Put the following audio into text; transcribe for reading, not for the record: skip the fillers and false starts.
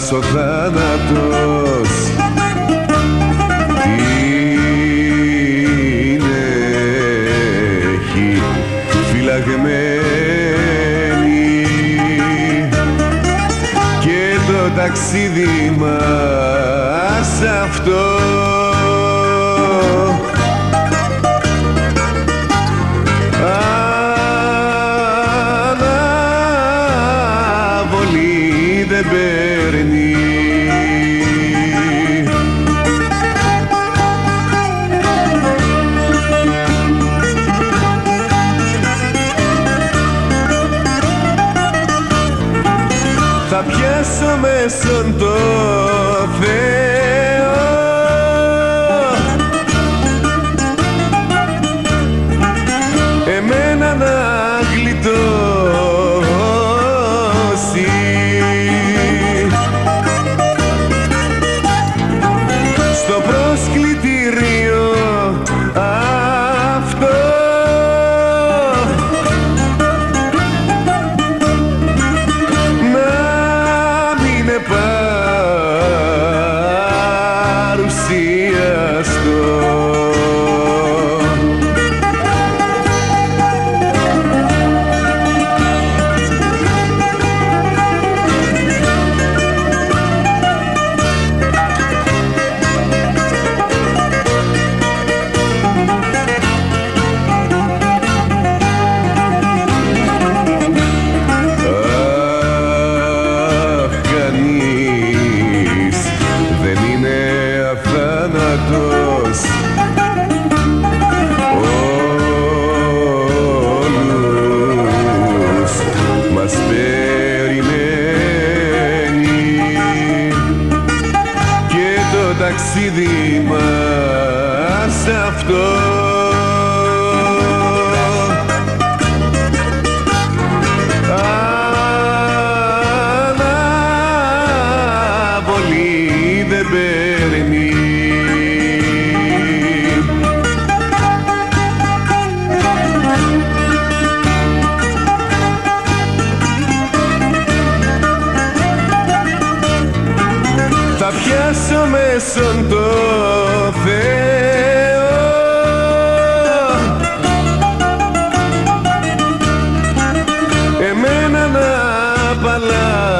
μας ο θάνατος την έχει φυλαγμένη και το ταξίδι μας αυτό αναβολή δεν παίρνει. Θα πιάσω μέσον το Θεό εμένα να γλιτώσει στο προσκλητήριο αυτό παρουσιαστώ. Όλους μας περιμένει και το ταξίδι μας αυτό αναβολή δεν παίρνει. Θα πιάσω μέσον το Θεό εμένα να παλά